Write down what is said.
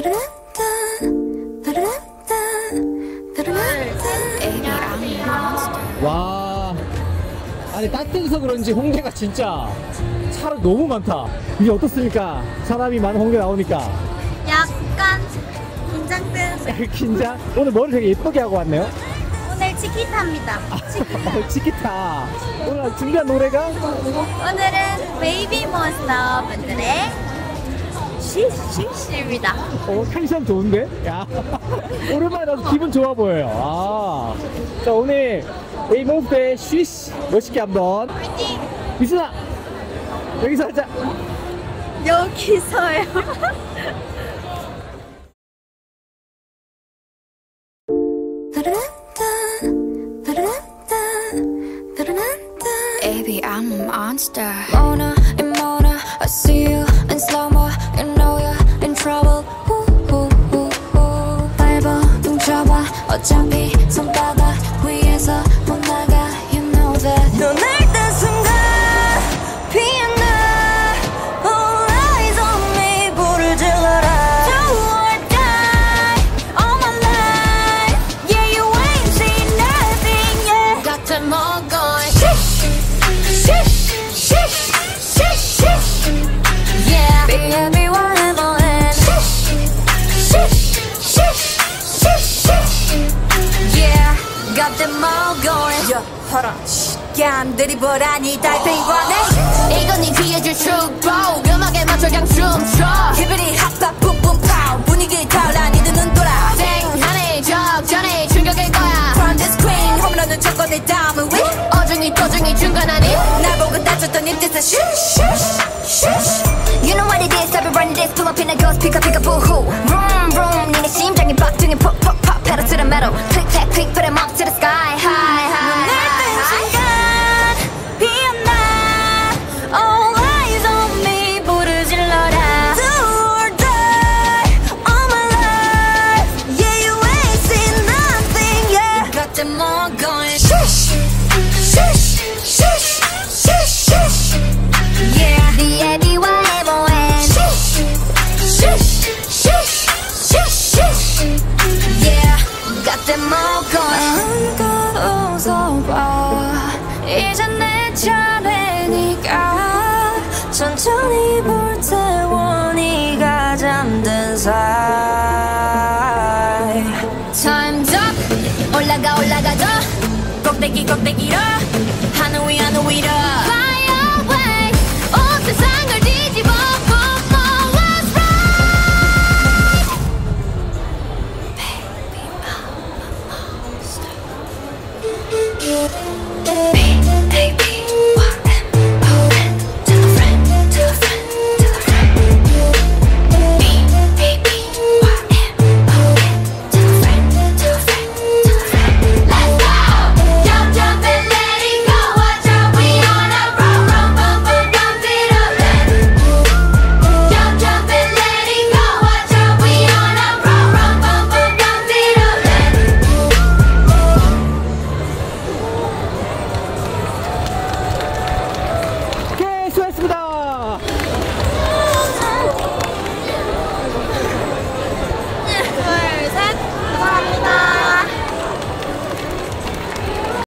와, 아니 따뜻해서 그런지 홍게가 진짜 사람 너무 많다. 이게 어떻습니까? 사람이 많은 홍게 나오니까 약간 긴장돼요. 긴장? 오늘 머리 되게 예쁘게 하고 왔네요. 오늘 치키타입니다. 치키타. 오늘 준비한 노래가? 오늘은 베이비 몬스터 분들의 시시시입니다. 텐션 좋은데? 야, 오랜만에 나서 기분 좋아 보여요. 아, 자 오늘 베이몬스터의 쉬쉬 멋있게 한번. 화이팅! 미순아 여기서 하자. 여기서요. Baby, I'm a monster. Mona and Mona, I see you in slow-mo. You know you're in trouble. 밟아, 뭉쳐봐. 어차피 손바닥 위에서 못 나가. You know that. 넌 날 딴 순간 피어나. All eyes on me. 불을 질러라. Do or die. All my life. Yeah, you ain't seen nothing yet. got them all going. Yeah, baby, whatever. Yeah, got them all going. 야, 하라. 얌들이 보라니 달팽이관에. 이건 네 귀에 줄 축복. 음악에 맞춰 그냥 춤춰. 히비리 핫밥 뿜뿜 파우. 분위기 타올라 니들 눈 돌아. 땡하네 적잖아 충격일 거야. From this queen 홈런은 저거 내 다음은 위. 어중이 도중이 중간 아니. 나보고 따졌던 입대사 슈슈. You know what it is, I've been running this. Pull up in a ghost, pick up, boo-hoo. Vroom, vroom, 니네 심장이 박동이 pop, pop, pop. Pedal to the metal, click, clack, click, put 'em up to the sky, high, high. 날 딴 순간 피어나. All eyes on me. 불을 질러라. Do or die. All my life. Yeah, you ain't seen nothing yet. Got them all going. Shush, shush, shush, shush, shush. Yeah, the Eddie whatever and Shush, shush, shush, shush, shush. yeah, got them all going. 한껏 웃어봐. 이제 내 차례니까 천천히 불태워 네가 잠든 사이. Time's up. 올라가 더. 꼭대기로